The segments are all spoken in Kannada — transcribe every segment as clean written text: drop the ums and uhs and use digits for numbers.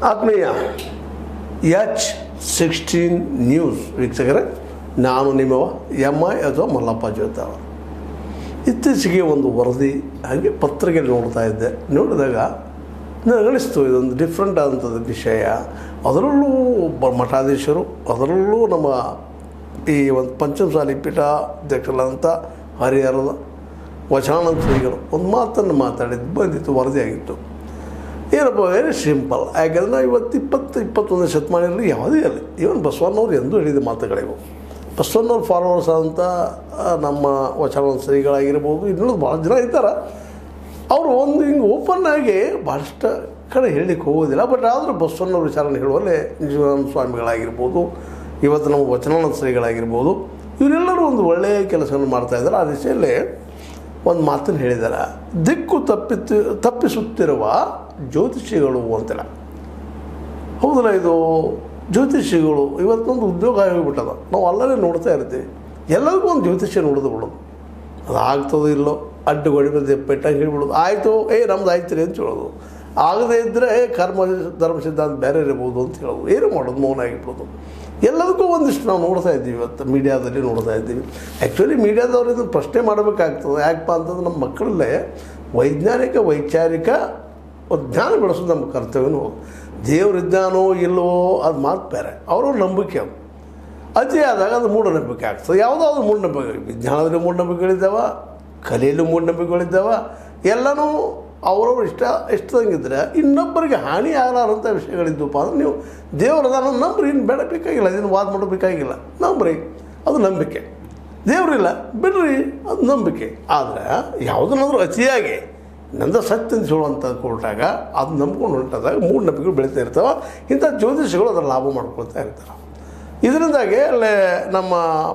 ಆತ್ಮೀಯ H16 ನ್ಯೂಸ್ ವೀಕ್ಷಕರೇ, ನಾನು ನಿಮ್ಮ MI ಅಥವಾ ಮಲ್ಲಪ್ಪ ಜೋತಾವ. ಇತ್ತೀಚೆಗೆ ಒಂದು ವರದಿ ಹಾಗೆ ಪತ್ರಿಕೆಯಲ್ಲಿ ನೋಡ್ತಾ ಇದ್ದೆ. ನೋಡಿದಾಗ ನನಗನಿಸ್ತು ಇದೊಂದು ಡಿಫ್ರೆಂಟ್ ಆದಂಥದ್ದು ವಿಷಯ. ಅದರಲ್ಲೂ ಮಠಾಧೀಶರು, ಅದರಲ್ಲೂ ನಮ್ಮ ಈ ಒಂದು ಪಂಚಮಸಾಲಿ ಪೀಠಾಧ್ಯಕ್ಷರಾದಂಥ ಹರಿಹರದ ವಚನಾನಂದ ಶ್ರೀಗಳು ಒಂದು ಮಾತನ್ನು ಮಾತಾಡಿದ್ದು ಬಂದಿತ್ತು, ವರದಿಯಾಗಿತ್ತು. ಏನಪ್ಪ, ವೆರಿ ಸಿಂಪಲ್. ಯಾಕೆಂದರೆ ಇವತ್ತು 21ನೇ ಶತಮಾನದಲ್ಲಿ ಯಾವುದೇ ಅಲ್ಲ, ಈವನ್ ಬಸವಣ್ಣವ್ರು ಎಂದೂ ಹೇಳಿದ ಮಾತುಗಳಿವು. ಬಸವಣ್ಣವ್ರು ಫಾಲೋವರ್ಸ್ ಆದಂಥ ನಮ್ಮ ವಚನಾನಂದ ಶ್ರೀಗಳಾಗಿರ್ಬೋದು, ಇನ್ನೂ ಭಾಳ ಜನ ಇದ್ದಾರೆ. ಅವರು ಒಂದು ಹಿಂಗೆ ಓಪನ್ ಆಗಿ ಭಾಳಷ್ಟು ಕಡೆ ಹೇಳಲಿಕ್ಕೆ ಹೋಗೋದಿಲ್ಲ. ಬಟ್ ಆದರೂ ಬಸವಣ್ಣವ್ರ ವಿಚಾರನ ಹೇಳುವಲ್ಲೇ ನಿಜಾನಂದ ಸ್ವಾಮಿಗಳಾಗಿರ್ಬೋದು, ಇವತ್ತು ನಮ್ಮ ವಚನಾನಂದ ಶ್ರೀಗಳಾಗಿರ್ಬೋದು, ಇವರೆಲ್ಲರೂ ಒಂದು ಒಳ್ಳೆಯ ಕೆಲಸವನ್ನು ಮಾಡ್ತಾಯಿದ್ದಾರೆ. ಆ ದಿಶೆಯಲ್ಲೇ ಒಂದು ಮಾತನ್ನು ಹೇಳಿದ್ದಾರೆ, ದಿಕ್ಕು ತಪ್ಪಿಸುತ್ತಿರುವ ಜ್ಯೋತಿಷಿಗಳು ಅಂತೆಲ್ಲ. ಹೌದಲ್ಲ, ಇದು ಜ್ಯೋತಿಷಿಗಳು ಇವತ್ತೊಂದು ಉದ್ಯೋಗ ಆಗಿಬಿಟ್ಟದ. ನಾವು ಅಲ್ಲೇ ನೋಡ್ತಾ ಇರ್ತೀವಿ, ಎಲ್ಲರಿಗೂ ಒಂದು ಜ್ಯೋತಿಷ್ಯ ನೋಡೋದು ಬಿಡೋದು. ಅದು ಆಗ್ತದೋ ಇಲ್ಲೋ ಅಡ್ಡುಗೊಡಿ ಬಂದು ಪೆಟ್ಟಾಗಿ ಹೇಳ್ಬಿಡೋದು, ಆಯಿತು ನಮ್ದು ಆಯ್ತು ರೀ ಅಂತ ಹೇಳೋದು. ಆಗದೇ ಇದ್ದರೆ ಧರ್ಮ ಸಿದ್ಧಾಂತ ಬೇರೆ ಇರ್ಬೋದು ಅಂತ ಹೇಳೋದು. ಏನು ಮಾಡೋದು, ಮೌನ ಆಗಿಬಿಡೋದು. ಎಲ್ಲದಕ್ಕೂ ಒಂದಿಷ್ಟು ನಾವು ನೋಡ್ತಾ ಇದ್ದೀವಿ, ಇವತ್ತು ಮೀಡಿಯಾದಲ್ಲಿ ನೋಡ್ತಾ ಇದ್ದೀವಿ. ಆ್ಯಕ್ಚುಲಿ ಮೀಡಿಯಾದವ್ರು ಇದನ್ನು ಪ್ರಶ್ನೆ ಮಾಡಬೇಕಾಗ್ತದೆ. ಯಾಕಪ್ಪ ಅಂತಂದ್ರೆ ನಮ್ಮ ಮಕ್ಕಳಲ್ಲೇ ವೈಚಾರಿಕ ಜ್ಞಾನ ಬೆಳೆಸೋದು ನಮ್ಮ ಕರ್ತವ್ಯನೂ. ದೇವ್ರ ಇದ್ದಾನೋ ಇಲ್ಲವೋ ಅದು ಮಾತು ಬೇರೆ, ಅವ್ರವ್ರ ನಂಬಿಕೆ. ಅದು ಅತಿ ಆದಾಗ ಅದು ಮೂಢನಂಬಿಕೆ ಆಗ್ತದೆ. ಯಾವುದಾದ್ರು ಮೂಢನಂಬಿಕೆ, ವಿಜ್ಞಾನದಲ್ಲಿ ಮೂಢನಂಬಿಕೆಗಳಿದ್ದಾವೆ, ಕಲೆಯಲ್ಲೂ ಮೂಢನಂಬಿಕೆಗಳಿದ್ದಾವೆ. ಎಲ್ಲನೂ ಅವ್ರವ್ರು ಇಷ್ಟದಂಗಿದ್ರೆ ಇನ್ನೊಬ್ಬರಿಗೆ ಹಾನಿ ಆಗಲಾರಂಥ ವಿಷಯಗಳಿದ್ದಪ್ಪ ಅಂದ್ರೆ ನೀವು ದೇವರದಾನ ನಂಬ್ರಿ, ಇನ್ನು ಬೇಡ ಬೇಕಾಗಿಲ್ಲ, ಇದನ್ನು ವಾದ ಮಾಡಬೇಕಾಗಿಲ್ಲ, ನಂಬ್ರಿ, ಅದು ನಂಬಿಕೆ. ದೇವರಿಲ್ಲ ಬಿಡ್ರಿ, ಅದು ನಂಬಿಕೆ. ಆದರೆ ಯಾವುದನ್ನಾದರೂ ಅತಿಯಾಗಿ ನಂದ ಸತ್ಯ ಅಂತ ಹೇಳುವಂಥದ್ದು ಕೊಟ್ಟಾಗ ಅದು ನಂಬ್ಕೊಂಡು ಹೊಂಟಾದಾಗ ಮೂಢನಂಬಿಕೆಗಳು ಬೆಳೀತಾ ಇರ್ತಾವೆ. ಇಂಥ ಜ್ಯೋತಿಷಿಗಳು ಅದರ ಲಾಭ ಮಾಡ್ಕೊಳ್ತಾ ಇರ್ತಾರೆ. ಇದರಿಂದಾಗಿ ಅಲ್ಲೇ ನಮ್ಮ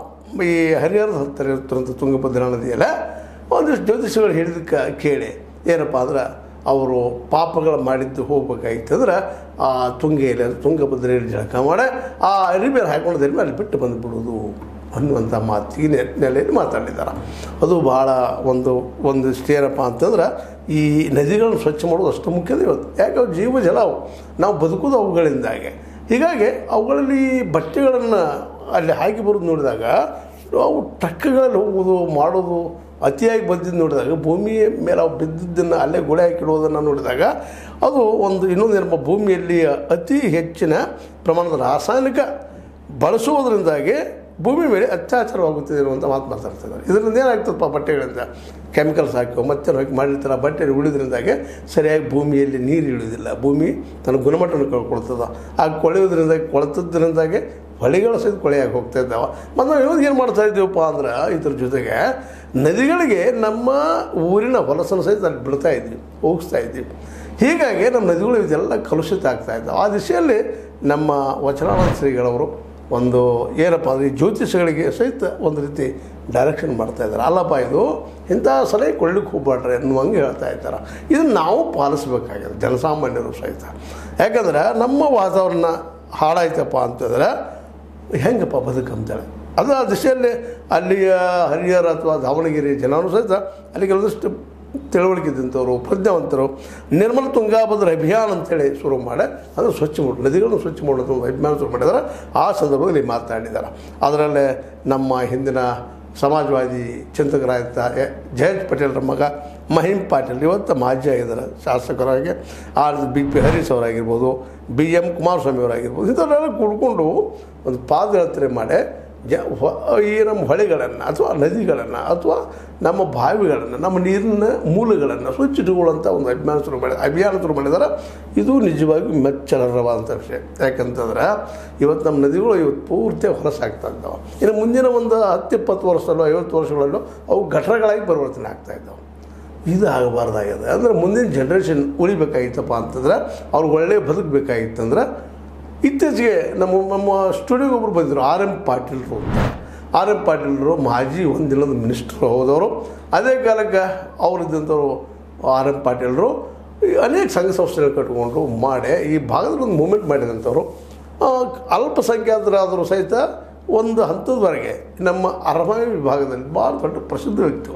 ಈ ಹರಿಹರದ ಹತ್ತಿರ ಇರ್ತಿರೋಂಥ ತುಂಗಭದ್ರಾ ನದಿಯಲ್ಲೇ ಒಂದಿಷ್ಟು ಜ್ಯೋತಿಷಿಗಳು ಹೇಳಿದಕ್ಕೆ ಕೇಳಿ ಏನಪ್ಪ ಅಂದ್ರೆ ಅವರು ಪಾಪಗಳು ಮಾಡಿದ್ದು ಹೋಗ್ಬೇಕಾಗಿತ್ತು ಅಂದ್ರೆ ಆ ತುಂಗಭದ್ರೆಯಲ್ಲಿ ಜಳಕ ಮಾಡಿ ಆ ಅರಿಮೇಲೆ ಹಾಕೊಂಡಿದ್ದ ಅಲ್ಲಿ ಬಿಟ್ಟು ಬಂದುಬಿಡೋದು ಅನ್ನುವಂಥ ಮಾತಿಗೆ ನೆಲೆಯಲ್ಲಿ ಮಾತಾಡಿದ್ದಾರೆ. ಅದು ಭಾಳ ಒಂದಿಷ್ಟು ಏನಪ್ಪ ಅಂತಂದ್ರೆ ಈ ನದಿಗಳನ್ನು ಸ್ವಚ್ಛ ಮಾಡೋದು ಅಷ್ಟು ಮುಖ್ಯದ ಇವತ್ತು. ಯಾಕೆ ಅವು ಜೀವ ಜಲ, ಅವು ನಾವು ಬದುಕೋದು ಅವುಗಳಿಂದಾಗೆ. ಹೀಗಾಗಿ ಅವುಗಳಲ್ಲಿ ಬಟ್ಟೆಗಳನ್ನು ಅಲ್ಲಿ ಹಾಕಿ ಬರೋದು ನೋಡಿದಾಗ, ಅವು ಟ್ರಕ್ಗಳಲ್ಲಿ ಹೋಗೋದು ಮಾಡೋದು ಅತಿಯಾಗಿ ಬಂದಿದ್ದು ನೋಡಿದಾಗ, ಭೂಮಿಯ ಮೇಲೆ ಅವು ಬಿದ್ದಿದ್ದನ್ನು ಅಲ್ಲೇ ಗುಳೆ ಹಾಕಿಡೋದನ್ನು ನೋಡಿದಾಗ ಅದು ಒಂದು ಇನ್ನೊಂದು ಏನಪ್ಪ, ಭೂಮಿಯಲ್ಲಿ ಅತಿ ಹೆಚ್ಚಿನ ಪ್ರಮಾಣದ ರಾಸಾಯನಿಕ ಬಳಸುವುದರಿಂದಾಗಿ ಭೂಮಿ ಮೇಲೆ ಅತ್ಯಾಚಾರವಾಗುತ್ತಿದೆ ಅನ್ನುವಂಥ ಮಾತು ಮಾತಾಡ್ತಿದ್ದಾರೆ. ಇದರಿಂದ ಏನಾಗ್ತದಪ್ಪ, ಬಟ್ಟೆಗಳಿಂದ ಕೆಮಿಕಲ್ಸ್ ಹಾಕಿ ಮತ್ತೆ ಹಾಕಿ ಮಾಡಿರ್ತಾರೆ. ಬಟ್ಟೆ ಉಳಿದ್ರಿಂದಾಗೆ ಸರಿಯಾಗಿ ಭೂಮಿಯಲ್ಲಿ ನೀರು ಇಳಿಯೋದಿಲ್ಲ, ಭೂಮಿ ತನ್ನ ಗುಣಮಟ್ಟವನ್ನು ಕಳ್ಕೊಳ್ತದೆ. ಆ ಕೊಳೆತದ್ರಿಂದಾಗೆ ಹೊಳೆಗಳ ಸಹಿತ ಕೊಳೆಯಾಗಿ ಹೋಗ್ತಾ ಇದ್ದಾವೆ. ಮತ್ತು ನಾವು ಇವಾಗ ಏನು ಮಾಡ್ತಾ ಇದ್ದೀವಪ್ಪ ಅಂದ್ರೆ ಇದ್ರ ಜೊತೆಗೆ ನದಿಗಳಿಗೆ ನಮ್ಮ ಊರಿನ ಹೊಲಸನ್ನು ಸಹಿತ ಅಲ್ಲಿ ಬಿಡ್ತಾ ಇದ್ವಿ, ಹೋಗಿಸ್ತಾ ಇದ್ದೀವಿ. ಹೀಗಾಗಿ ನಮ್ಮ ನದಿಗಳು ಇದೆಲ್ಲ ಕಲುಷಿತ ಆಗ್ತಾ ಇದ್ದಾವೆ. ಆ ದಿಶೆಯಲ್ಲಿ ನಮ್ಮ ವಚನಾನಂದ ಶ್ರೀಗಳವರು ಒಂದು ಏನಪ್ಪ ಅಂದರೆ ಈ ಜ್ಯೋತಿಷಗಳಿಗೆ ಸಹಿತ ಒಂದು ರೀತಿ ಡೈರೆಕ್ಷನ್ ಮಾಡ್ತಾಯಿದ್ದಾರೆ. ಅಲ್ಲಪ್ಪ, ಇದು ಇಂಥ ಸಲಹೆ ಕೊಳ್ಳಿಕ್ಕೆ ಹೋಗ್ಬಾಡ್ರಿ ಅನ್ನುವಂಗೆ ಹೇಳ್ತಾ ಇದ್ದಾರೆ. ಇದನ್ನು ನಾವು ಪಾಲಿಸ್ಬೇಕಾಗಿದೆ, ಜನಸಾಮಾನ್ಯರು ಸಹಿತ. ಯಾಕಂದ್ರೆ ನಮ್ಮ ವಾತಾವರಣ ಹಾಳಾಯ್ತಪ್ಪ ಅಂತಂದ್ರೆ ಹೆಂಗಪ್ಪ ಬದುಕಂತೇಳಿ ಅದು ಆ ದಿಶೆಯಲ್ಲಿ ಅಲ್ಲಿಯ ಹರಿಹರ ಅಥವಾ ದಾವಣಗೆರೆ ಜನರು ಸಹಿತ ಅಲ್ಲಿ ಕೆಲವಷ್ಟು ತಿಳುವಳಿಕೆ ಇದ್ದಂಥವ್ರು, ಪ್ರಜ್ಞಾವಂತರು ನಿರ್ಮಲ ತುಂಗಾಭದ್ರಾ ಅಭಿಯಾನ ಅಂತೇಳಿ ಶುರು ಮಾಡಿ ಅದು ಸ್ವಚ್ಛ ಮಾಡಿ ನದಿಗಳನ್ನು ಸ್ವಚ್ಛ ಮಾಡೋದು ಒಂದು ಅಭಿಯಾನ ಶುರು ಮಾಡಿದ್ದಾರೆ. ಆ ಸಂದರ್ಭದಲ್ಲಿ ಮಾತಾಡಿದ್ದಾರೆ. ಅದರಲ್ಲೇ ನಮ್ಮ ಹಿಂದಿನ ಸಮಾಜವಾದಿ ಚಿಂತಕರಾದಂಥ ಜಯಂತ್ ಪಟೇಲ್ರ ಮಗ ಮಹಿಮ್ ಪಾಟೀಲ್ ಇವತ್ತು ಮಾಜಿ ಆಗಿದ್ದಾರೆ ಶಾಸಕರಾಗಿ. BP ಹರೀಶ್ ಅವರಾಗಿರ್ಬೋದು, BM ಕುಮಾರಸ್ವಾಮಿ ಅವರಾಗಿರ್ಬೋದು, ಇಂಥವರೆಲ್ಲ ಕೂಡ್ಕೊಂಡು ಒಂದು ಪಾದಯಾತ್ರೆ ಮಾಡಿ ಈ ನಮ್ಮ ಹೊಳೆಗಳನ್ನು ಅಥವಾ ನದಿಗಳನ್ನು ಅಥವಾ ನಮ್ಮ ಬಾವಿಗಳನ್ನು, ನಮ್ಮ ನೀರಿನ ಮೂಲಗಳನ್ನು ಸ್ವಚ್ಛಿಟ್ಟುಕೊಳ್ಳುವಂಥ ಒಂದು ಅಭಿಯಾನ ಶುರು ಮಾಡಿದ್ದಾರೆ. ಇದು ನಿಜವಾಗಿ ಮೆಚ್ಚಲರವಾದಂಥ ವಿಷಯ. ಯಾಕಂತಂದ್ರೆ ಇವತ್ತು ನಮ್ಮ ನದಿಗಳು ಇವತ್ತು ಪೂರ್ತಿ ಹೊಲಸಾಗ್ತಾ ಇದ್ದಾವೆ. ಇನ್ನು ಮುಂದಿನ ಒಂದು 10-20 ವರ್ಷದಲ್ಲೋ 50 ವರ್ಷಗಳಲ್ಲೋ ಅವು ಗಠರಗಳಾಗಿ ಪರಿವರ್ತನೆ ಆಗ್ತಾಯಿದ್ದಾವೆ. ಇದು ಆಗಬಾರ್ದಾಗಿದೆ. ಅಂದರೆ ಮುಂದಿನ ಜನ್ರೇಷನ್ ಉಳಿಬೇಕಾಗಿತ್ತಪ್ಪ ಅಂತಂದ್ರೆ ಅವ್ರಿಗೆ ಒಳ್ಳೆಯ ಬದುಕಬೇಕಾಗಿತ್ತಂದ್ರೆ ಇತ್ತೀಚೆಗೆ ನಮ್ಮ ಸ್ಟುಡಿಯೋಗೆ ಒಬ್ಬರು ಬಂದಿದ್ರು, RM ಪಾಟೀಲ್ರು ಅಂತ. RM ಪಾಟೀಲ್ರು ಮಾಜಿ ಒಂದಿಲ್ಲದ ಮಿನಿಸ್ಟ್ರು ಹೋದವರು. ಅದೇ ಕಾಲಕ್ಕೆ ಅವರಿದ್ದಂಥವ್ರು RM ಪಾಟೀಲ್ರು ಅನೇಕ ಸಂಘ ಸಂಸ್ಥೆಗಳು ಕಟ್ಕೊಂಡು ಮಾಡಿ ಈ ಭಾಗದಲ್ಲಿ ಒಂದು ಮೂಮೆಂಟ್ ಮಾಡಿದಂಥವ್ರು. ಅಲ್ಪಸಂಖ್ಯಾತರಾದರೂ ಸಹಿತ ಒಂದು ಹಂತದವರೆಗೆ ನಮ್ಮ ಅರಮನೆ ವಿಭಾಗದಲ್ಲಿ ಭಾಳ ದೊಡ್ಡ ಪ್ರಸಿದ್ಧ ವ್ಯಕ್ತಿಗಳು.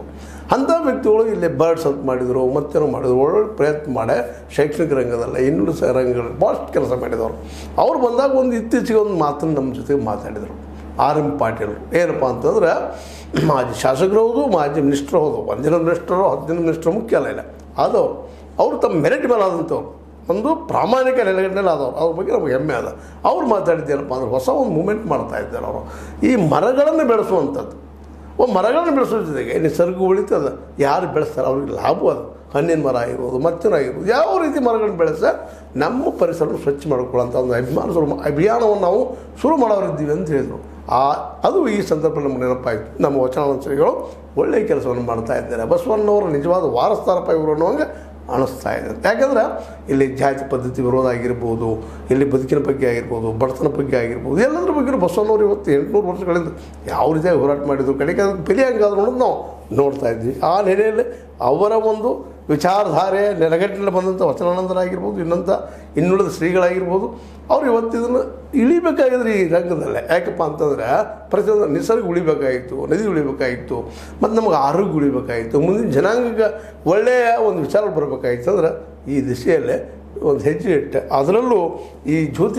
ಅಂಥ ವ್ಯಕ್ತಿಗಳು ಇಲ್ಲಿ ಬರ್ಡ್ಸ್ ಅಂತ ಮಾಡಿದರು, ಮತ್ತೇನೋ ಮಾಡಿದ್ರು, ಒಳ್ಳೊಳ್ಳೆ ಪ್ರಯತ್ನ ಮಾಡಿ ಶೈಕ್ಷಣಿಕ ರಂಗದಲ್ಲ ಇನ್ನೂ ರಂಗಗಳಲ್ಲಿ ಭಾಳಷ್ಟು ಕೆಲಸ ಮಾಡಿದವರು. ಅವ್ರು ಬಂದಾಗ ಒಂದು ಇತ್ತೀಚೆಗೆ ಒಂದು ಮಾತನ್ನು ನಮ್ಮ ಜೊತೆಗೆ ಮಾತಾಡಿದರು. ಆರ್.ಎಂ. ಪಾಟೀಲ್ ಏನಪ್ಪ ಅಂತಂದ್ರೆ ಮಾಜಿ ಶಾಸಕರು ಹೌದು, ಮಾಜಿ ಮಿನಿಸ್ಟ್ರು ಹೌದು, 1 ದಿನ ಮಿನಿಸ್ಟರು 10 ದಿನ ಮಿನಿಸ್ಟ್ರು ಮುಖ್ಯ ಅಲ್ಲ ಇಲ್ಲ, ಆದವರು ಅವರು ತಮ್ಮ ಮೆರಿಟ್ ಮೇಲೆ ಆದಂಥವ್ರು, ಒಂದು ಪ್ರಾಮಾಣಿಕ ನೆಲೆಗಟ್ಟಲೆ ಆದವರು, ಅವ್ರ ಬಗ್ಗೆ ನಮಗೆ ಹೆಮ್ಮೆ ಅದ. ಅವ್ರು ಮಾತಾಡಿದ್ದೇನಪ್ಪ ಅಂದ್ರೆ ಹೊಸ ಒಂದು ಮೂಮೆಂಟ್ ಮಾಡ್ತಾ ಇದ್ದಾರೆ ಅವರು. ಈ ಮರಗಳನ್ನು ಬೆಳೆಸುವಂಥದ್ದು, ಮರಗಳನ್ನು ಬೆಳೆಸೋ ಜೊತೆಗೆ ನಿಸರ್ಗ ಉಳಿತದ, ಯಾರು ಬೆಳೆಸ್ತಾರೆ ಅವ್ರಿಗೆ ಲಾಭ ಅದು. ಹಣ್ಣಿನ ಮರ ಆಗಿರ್ಬೋದು, ಮತ್ತೇನೋ ಆಗಿರ್ಬೋದು, ಯಾವ ರೀತಿ ಮರಗಳನ್ನು ಬೆಳೆಸ ನಮ್ಮ ಪರಿಸರವನ್ನು ಸ್ವಚ್ಛ ಮಾಡ್ಕೊಳ್ಳೋಂಥ ಒಂದು ಅಭಿಯಾನವನ್ನು ನಾವು ಶುರು ಮಾಡೋರಿದ್ದೀವಿ ಅಂತ ಹೇಳಿದರು. ಅದು ಈ ಸಂದರ್ಭದಲ್ಲಿ ನಮ್ಗೆ ನೆನಪಾಯಿತು. ನಮ್ಮ ವಚನಾಂಶಗಳು ಒಳ್ಳೆಯ ಕೆಲಸವನ್ನು ಮಾಡ್ತಾ ಇದ್ದಾರೆ. ಬಸವಣ್ಣವರ ನಿಜವಾದ ವಾರಸ್ತಾರಪ್ಪ ಇವರು ಅನ್ನೋಂಗೆ ಅನಿಸ್ತಾ ಇದೆ. ಯಾಕಂದ್ರೆ ಇಲ್ಲಿ ಜಾತಿ ಪದ್ಧತಿ ವಿರೋಧ ಆಗಿರ್ಬೋದು, ಇಲ್ಲಿ ಬದುಕಿನ ಬಗ್ಗೆ ಆಗಿರ್ಬೋದು, ಬಡತನ ಬಗ್ಗೆ ಆಗಿರ್ಬೋದು, ಎಲ್ಲದರ ಬಗ್ಗೆ ಬಸವಣ್ಣವ್ರು ಇವತ್ತು 800 ವರ್ಷಗಳಿಂದ ಯಾವ ರೀತಿಯಾಗಿ ಹೋರಾಟ ಮಾಡಿದ್ರು, ಕಡೆಗೆ ಅದಕ್ಕೆ ಬೆಲೆ ಹಂಗಾದ್ರು ಅನ್ನೋದು ನಾವು ನೋಡ್ತಾ ಇದ್ವಿ. ಆ ನೆಲೆಯಲ್ಲಿ ಅವರ ಒಂದು ವಿಚಾರಧಾರೆ ನೆಲೆಗಟ್ಟಿನಲ್ಲಿ ಬಂದಂಥ ವಚನಾನಂದರಾಗಿರ್ಬೋದು, ಇನ್ನುಳಿದ ಶ್ರೀಗಳಾಗಿರ್ಬೋದು, ಅವ್ರು ಇವತ್ತು ಇದನ್ನು ಇಳಿಬೇಕಾಗಿದ್ರೆ ಈ ರಂಗದಲ್ಲೇ. ಯಾಕಪ್ಪ ಅಂತಂದ್ರೆ ಪ್ರತಿಯೊಂದು ನಿಸರ್ಗ ಉಳಿಬೇಕಾಗಿತ್ತು, ನದಿ ಉಳಿಬೇಕಾಗಿತ್ತು, ಮತ್ತು ನಮಗೆ ಆರೋಗ್ಯ ಉಳಿಬೇಕಾಗಿತ್ತು, ಮುಂದಿನ ಜನಾಂಗಕ್ಕೆ ಒಳ್ಳೆಯ ಒಂದು ವಿಚಾರ ಬರಬೇಕಾಗಿತ್ತು. ಅಂದ್ರೆ ಈ ದಿಶೆಯಲ್ಲೇ ಒಂದು ಹೆಜ್ಜೆ ಇಟ್ಟೆ. ಅದರಲ್ಲೂ ಈ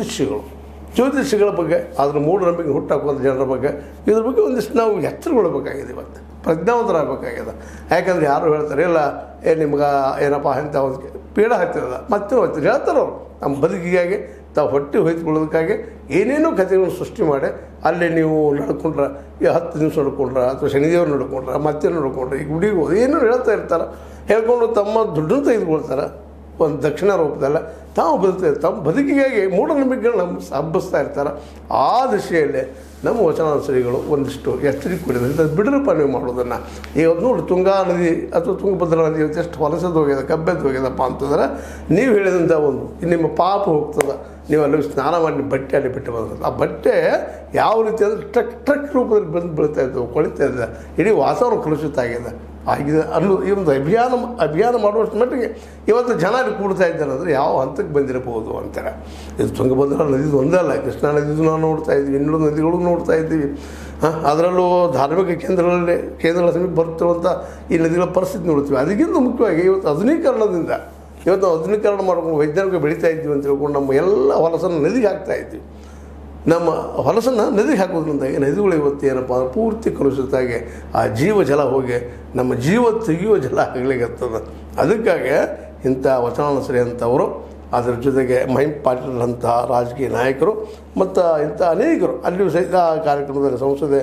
ಜ್ಯೋತಿಷಿಗಳ ಬಗ್ಗೆ, ಅದರ ಮೂಢನಂಬಿಕೆ ಹುಟ್ಟಾಕುವಂಥ ಜನರ ಬಗ್ಗೆ, ಇದ್ರ ಬಗ್ಗೆ ಒಂದಿಷ್ಟು ನಾವು ಎಚ್ಚರಗೊಳ್ಬೇಕಾಗಿದೆ, ಇವತ್ತು ಪ್ರಜ್ಞಾವಂತರಾಗಬೇಕಾಗಿದೆ. ಯಾಕಂದರೆ ಯಾರು ಹೇಳ್ತಾರೆ ಇಲ್ಲ ನಿಮ್ಗೆ ಏನಪ್ಪ ಅಂತ ಒಂದು ಪೀಡ ಹತ್ತಿರದ ಮತ್ತೆ ಹೇಳ್ತಾರೆ ಅವರು. ನಮ್ಮ ಬದುಕಿಗಾಗಿ ತಾವು ಹೊಟ್ಟೆ ಹೊಯ್ದುಕೊಳ್ಳೋದಕ್ಕಾಗಿ ಏನೇನೋ ಕಥೆಗಳನ್ನು ಸೃಷ್ಟಿ ಮಾಡಿ ಅಲ್ಲಿ ನೀವು ನಡ್ಕೊಂಡ್ರೆ, ಈ 10 ದಿವಸ ನಡ್ಕೊಂಡ್ರೆ, ಅಥವಾ ಶನಿದೇವರು ನಡ್ಕೊಂಡ್ರೆ, ಮತ್ತೆ ನಡ್ಕೊಂಡ್ರೆ, ಈ ಗುಡಿಗೆ ಹೋಗಿ ಏನೋ ಹೇಳ್ತಾ ಇರ್ತಾರೆ. ಹೇಳ್ಕೊಂಡು ತಮ್ಮ ದುಡ್ಡನ್ನು ತೆಗೆದುಕೊಳ್ತಾರೆ ಒಂದು ದಕ್ಷಿಣ ರೂಪದಲ್ಲ. ತಾವು ಬದುಕ್ತಾರೆ, ತಮ್ಮ ಬದುಕಿಗಾಗಿ ಮೂಢನಂಬಿಕೆಗಳು ಹಬ್ಬಿಸ್ತಾ ಇರ್ತಾರೆ. ಆ ದಿಶೆಯಲ್ಲೇ ನಮ್ಮ ವಚನಾಂಶರಿಗಳು ಒಂದಿಷ್ಟು ಎಚ್ಚರಿಕೆ ಕೊಡಿದ್ರೆ ಬಿಡ್ರಪ್ಪ ನೀವು ಮಾಡೋದನ್ನು. ಈಗ ನೋಡಿ ತುಂಗಾ ನದಿ ಅಥವಾ ತುಂಗಭದ್ರಾ ನದಿ ಇವತ್ತು ಎಷ್ಟು ಹೊಲಸದ್ದು ಹೋಗ್ಯದ, ಕಬ್ಬೆದ್ದು ಹೋಗ್ಯದಪ್ಪ ಅಂತಂದ್ರೆ ನೀವು ಹೇಳಿದಂಥ ಒಂದು ನಿಮ್ಮ ಪಾಪ ಹೋಗ್ತದೆ. ನೀವು ಅಲ್ಲಿ ಸ್ನಾನ ಮಾಡಿ ಬಟ್ಟೆ ಅಲ್ಲಿ ಬಿಟ್ಟು ಬಂದ್ರೆ ಆ ಬಟ್ಟೆ ಯಾವ ರೀತಿ ಅಂದರೆ ಟ್ರಕ್ ರೂಪದಲ್ಲಿ ಬಂದು ಬೀಳ್ತಾ ಇದ್ದವು, ಕೊಳಿತಾ ಇದೆ, ಇಡೀ ವಾತಾವರಣ ಕಲುಷಿತ ಆಗಿದೆ ಅನ್ನೋ ಈ ಒಂದು ಅಭಿಯಾನ ಮಾಡುವಷ್ಟು ಮಟ್ಟಿಗೆ ಇವತ್ತು ಜನ ಅಲ್ಲಿ ಕೂಡ್ತಾ ಇದ್ದಾರೆ. ಅಂದರೆ ಯಾವ ಹಂತಕ್ಕೆ ಬಂದಿರಬಹುದು ಅಂತಾರೆ. ಇದು ತುಂಗಭದ್ರಾ ನದಿದು ಒಂದಲ್ಲ, ಕೃಷ್ಣಾ ನದಿದು ನಾವು ನೋಡ್ತಾ ಇದ್ದೀವಿ, ಇನ್ನೊಂದು ನದಿಗಳು ನೋಡ್ತಾ ಇದ್ದೀವಿ. ಅದರಲ್ಲೂ ಧಾರ್ಮಿಕ ಕೇಂದ್ರಗಳ ಸಮೀಪ ಬರ್ತಿರುವಂಥ ಈ ನದಿಗಳ ಪರಿಸ್ಥಿತಿ ನೋಡ್ತೀವಿ. ಅದಕ್ಕಿಂತ ಮುಖ್ಯವಾಗಿ ಇವತ್ತು ಆಧುನೀಕರಣದಿಂದ ನಾವು ಆಧುನೀಕರಣ ಮಾಡ್ಕೊಂಡು ವೈಜ್ಞಾನಿಕ ಬೆಳೀತಾ ಇದ್ದೀವಿ ಅಂತ ಹೇಳ್ಕೊಂಡು ನಮ್ಮ ಎಲ್ಲ ಹೊಲಸನ್ನು ನದಿಗೆ ಹಾಕ್ತಾ ಇದ್ದೀವಿ. ನಮ್ಮ ಹೊಲಸನ್ನು ನದಿಗೆ ಹಾಕೋದ್ರಿಂದಾಗಿ ನದಿಗಳು ಇವತ್ತು ಏನಪ್ಪ ಅಂದ್ರೆ ಪೂರ್ತಿ ಕಲುಷಿತಾಗಿ ಆ ಜೀವ ಜಲ ಹೋಗಿ ನಮ್ಮ ಜೀವ ತೆಗೆಯುವ ಜಲ ಆಗಲಿಕ್ಕತ್ತದ. ಅದಕ್ಕಾಗಿ ಇಂಥ ವಚನಾನಸರಿ ಅಂತವರು, ಅದರ ಜೊತೆಗೆ ಮಹಿಂ ಪಾಟೀಲ್ ಅಂತಹ ರಾಜಕೀಯ ನಾಯಕರು ಮತ್ತು ಇಂಥ ಅನೇಕರು ಅಲ್ಲಿಯೂ ಸಹಿತ ಆ ಕಾರ್ಯಕ್ರಮದಲ್ಲಿ ಸಂಸದೆ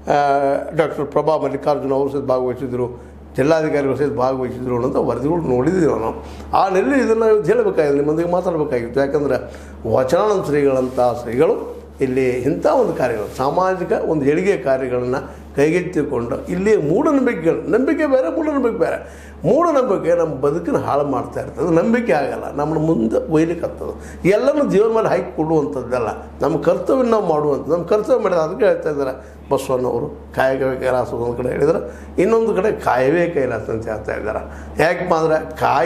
ಡಾಕ್ಟರ್ ಪ್ರಭಾ ಮಲ್ಲಿಕಾರ್ಜುನ ಅವರು ಸಹಿತ ಭಾಗವಹಿಸಿದರು, ಜಿಲ್ಲಾಧಿಕಾರಿಗಳು ಸಹಿತ ಭಾಗವಹಿಸಿದ್ರು ಅನ್ನೋಂಥ ವರದಿಗಳು ನೋಡಿದ್ದೀವಿ ನಾವು. ಆ ನೆಲೆ ಇದನ್ನು ಹೇಳಬೇಕಾಗಿತ್ತು, ನಿಮ್ಮೊಂದಿಗೆ ಮಾತಾಡಬೇಕಾಗಿತ್ತು. ಯಾಕಂದರೆ ವಚನಾನಂದ ಶ್ರೀಗಳಂಥ ಶ್ರೀಗಳು ಇಲ್ಲಿ ಇಂಥ ಒಂದು ಕಾರ್ಯಗಳು, ಸಾಮಾಜಿಕ ಒಂದು ಏಳಿಗೆ ಕಾರ್ಯಗಳನ್ನು ಕೈಗೆತ್ತಿಕೊಂಡು ಇಲ್ಲಿ ಮೂಢನಂಬಿಕೆಗಳು, ನಂಬಿಕೆ ಬೇರೆ ಮೂಢನಂಬಿಕೆ ಬೇರೆ. ಮೂಢನಂಬಿಕೆ ನಮ್ಮ ಬದುಕನ್ನು ಹಾಳು ಮಾಡ್ತಾ ಇರ್ತದೆ, ನಂಬಿಕೆ ಆಗಲ್ಲ, ನಮ್ಮನ್ನು ಮುಂದೆ ಒಯ್ಲಿಕ್ಕೆ ಆಗ್ತದೆ. ಎಲ್ಲನೂ ದೇವ್ರ ಮೇಲೆ ಹಾಕಿ ಕೊಡುವಂಥದ್ದಲ್ಲ, ನಮ್ಮ ಕರ್ತವ್ಯ ನಾವು ಮಾಡುವಂಥದ್ದು. ನಮ್ಮ ಕರ್ತವ್ಯ ಮಾಡಿದ ಅದಕ್ಕೆ ಹೇಳ್ತಾ ಇದ್ದಾರೆ ಬಸವಣ್ಣವರು, ಕಾಯಕವೇ ಕೈಲಾಸ ಒಂದು ಕಡೆ ಹೇಳಿದ್ರೆ, ಇನ್ನೊಂದು ಕಡೆ ಕಾಯವೇ ಕೈಲಾಸ ಅಂತ ಹೇಳ್ತಾ ಇದ್ದಾರೆ. ಯಾಕಪ್ಪ ಅಂದ್ರೆ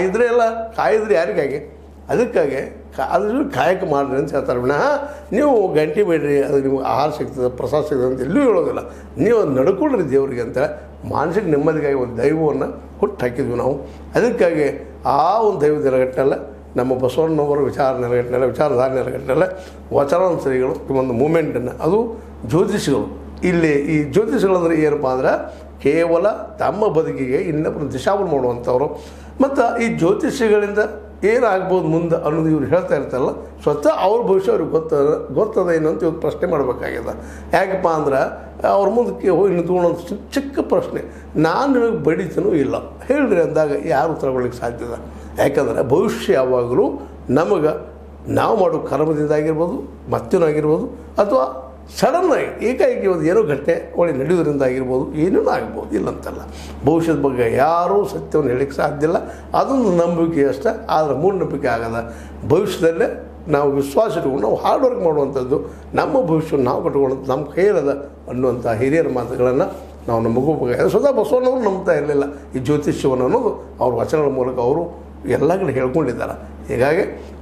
ಕಾಯಿದ್ರೆ ಯಾರಿಗಾಗಿ? ಅದಕ್ಕಾಗಿ ಅದ್ರ ಕಾಯಕ ಮಾಡಿರಿ ಅಂತ ಹೇಳ್ತಾರೆ. ವಿನಃ ನೀವು ಗಂಟೆ ಬೇಡ್ರಿ, ಅದು ನಿಮ್ಗೆ ಆಹಾರ ಸಿಗ್ತದೆ, ಪ್ರಸಾದ ಸಿಗ್ತದೆ ಅಂತ ಎಲ್ಲೂ ಹೇಳೋದಿಲ್ಲ. ನೀವು ಅದು ನಡ್ಕೊಳ್ರಿ ದೇವರಿಗೆ ಅಂತ. ಮಾನಸಿಕ ನೆಮ್ಮದಿಗಾಗಿ ಒಂದು ದೈವವನ್ನು ಹುಟ್ಟು ಹಾಕಿದ್ವಿ ನಾವು. ಅದಕ್ಕಾಗಿ ಆ ಒಂದು ದೈವ ನೆಲೆಗಟ್ಟಿನಲ್ಲ ನಮ್ಮ ಬಸವಣ್ಣವರ ವಿಚಾರಧಾರೆ ನೆಲೆಗಟ್ಟಿನಲ್ಲ ವಚನಾನಂದ ಶ್ರೀಗಳು ಈ ಒಂದು ಮೂಮೆಂಟನ್ನು, ಅದು ಜ್ಯೋತಿಷಿಗಳು. ಇಲ್ಲಿ ಈ ಜ್ಯೋತಿಷಿಗಳಂದ್ರೆ ಏನಪ್ಪ ಅಂದ್ರೆ ಕೇವಲ ತಮ್ಮ ಬದುಕಿಗೆ ಇನ್ನೊಬ್ಬರು ದಿಶಾವನ್ನ ಮಾಡುವಂಥವ್ರು. ಮತ್ತು ಈ ಜ್ಯೋತಿಷಿಗಳಿಂದ ಏನಾಗ್ಬೋದು ಮುಂದೆ ಅನ್ನೋದು ಇವ್ರು ಹೇಳ್ತಾ ಇರ್ತಾರಲ್ಲ, ಸ್ವತಃ ಅವ್ರ ಭವಿಷ್ಯ ಅವ್ರಿಗೆ ಗೊತ್ತದ ಏನು ಅಂತ ಇವತ್ತು ಪ್ರಶ್ನೆ ಮಾಡಬೇಕಾಗಿದೆ. ಯಾಕಪ್ಪ ಅಂದ್ರೆ ಅವ್ರ ಮುಂದಕ್ಕೆ ಹೋಗಿ ನಿಂತ್ಕೊಳ್ಳೋದು ಚಿಕ್ಕ ಪ್ರಶ್ನೆ, ನಾನು ನಿಮಗೆ ಬಡಿತನೂ ಇಲ್ಲ ಹೇಳ್ರಿ ಅಂದಾಗ ಯಾರು ಉತ್ತರ ಕೊಡ್ಲಿಕ್ಕೆ ಸಾಧ್ಯದ? ಯಾಕಂದರೆ ಭವಿಷ್ಯ ಯಾವಾಗಲೂ ನಮಗೆ ನಾವು ಮಾಡೋ ಕರ್ಮದಿಂದ ಆಗಿರ್ಬೋದು, ಮತ್ತೇನಾಗಿರ್ಬೋದು, ಅಥವಾ ಸಡನ್ನಾಗಿ ಏಕಾಏಕಿ ಒಂದು ಏನೋ ಘಟನೆ ಒಳ್ಳೆ ನಡೆಯೋದ್ರಿಂದ ಆಗಿರ್ಬೋದು, ಏನೇನೋ ಆಗ್ಬೋದು, ಇಲ್ಲಂತಲ್ಲ. ಭವಿಷ್ಯದ ಬಗ್ಗೆ ಯಾರೂ ಸತ್ಯವನ್ನು ಹೇಳಲಿಕ್ಕೆ ಸಾಧ್ಯ ಇಲ್ಲ. ಅದೊಂದು ನಂಬಿಕೆ ಅಷ್ಟೇ, ಆದರೆ ಮೂಢನಂಬಿಕೆ ಆಗದ. ಭವಿಷ್ಯದಲ್ಲೇ ನಾವು ವಿಶ್ವಾಸ ಇಟ್ಕೊಂಡು ನಾವು ಹಾರ್ಡ್ ವರ್ಕ್ ಮಾಡುವಂಥದ್ದು, ನಮ್ಮ ಭವಿಷ್ಯವನ್ನು ನಾವು ಕಟ್ಕೊಳ್ಳೋದು ನಮ್ಮ ಕೈಯಲ್ಲದ ಅನ್ನುವಂಥ ಹಿರಿಯರ ಮಾತುಗಳನ್ನು ನಾವು ನಂಬಬೇಕಾಗಿದೆ. ಸ್ವತಃ ಬಸವಣ್ಣವರು ನಂಬ್ತಾ ಇರಲಿಲ್ಲ ಈ ಜ್ಯೋತಿಷ್ಯವನ್ನು ಅನ್ನೋದು ಅವ್ರ ವಚನಗಳ ಮೂಲಕ ಅವರು ಎಲ್ಲ ಕಡೆ ಹೇಳ್ಕೊಂಡಿದ್ದಾರೆ. ಹೀಗಾಗಿ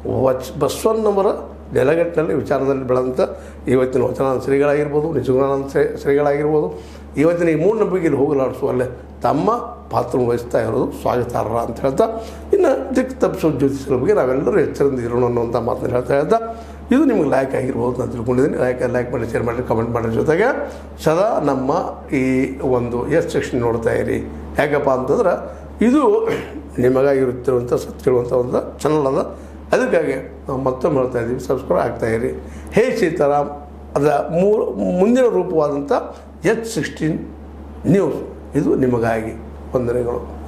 ಬಸವಣ್ಣವರ ನೆಲೆಗಟ್ಟಿನಲ್ಲಿ ವಿಚಾರದಲ್ಲಿ ಬೆಳೆದಂಥ ಇವತ್ತಿನ ವಚನಾನಂದ ಶ್ರೀಗಳಾಗಿರ್ಬೋದು, ನಿಜಗುಣಾನಂದ ಶ್ರೀಗಳಾಗಿರ್ಬೋದು, ಇವತ್ತಿನ ಈ ಮೂಢನಂಬಿಕೆಯಲ್ಲಿ ಹೋಗಲಾಡಿಸುವಲ್ಲೇ ತಮ್ಮ ಪಾತ್ರ ವಹಿಸ್ತಾ ಇರೋದು ಸ್ವಾಗತಾರ್ಹ ಅಂತ ಹೇಳ್ತಾ, ಇನ್ನು ದಿಕ್ಕು ತಪ್ಪಿಸೋ ಜ್ಯೋತಿಷರ ಬಗ್ಗೆ ನಾವೆಲ್ಲರೂ ಎಚ್ಚರಿಂದ ಇರೋಣ ಅನ್ನುವಂಥ ಮಾತನ್ನು ಹೇಳ್ತಾ ಇದು ನಿಮ್ಗೆ ಲೈಕ್ ಆಗಿರ್ಬೋದು ನಾನು ತಿಳ್ಕೊಂಡಿದ್ದೀನಿ. ಲೈಕ್ ಮಾಡಿ, ಶೇರ್ ಮಾಡಿ, ಕಮೆಂಟ್ ಮಾಡಿ. ಜೊತೆಗೆ ಸದಾ ನಮ್ಮ ಈ ಒಂದು ಸೆಕ್ಷನ್ ನೋಡ್ತಾ ಇರಿ. ಯಾಕಪ್ಪ ಅಂತಂದ್ರೆ ಇದು ನಿಮಗಾಗಿರುತ್ತಿರುವಂಥ ಸತ್ಯವಂಥ ಒಂದು ಚಾನಲ್ ಅದ. ಅದಕ್ಕಾಗಿ ನಾವು ಮತ್ತೊಮ್ಮೆ ಹೇಳ್ತಾ ಇದ್ದೀವಿ, ಸಬ್ಸ್ಕ್ರೈಬ್ ಆಗ್ತಾಯಿರಿ. ಹೇ ಸೀತಾರಾಮ್ ಅದರ ಮುಂದಿನ ರೂಪವಾದಂಥ H16 ನ್ಯೂಸ್ ಇದು ನಿಮಗಾಗಿ ವಂದನೆಗಳು.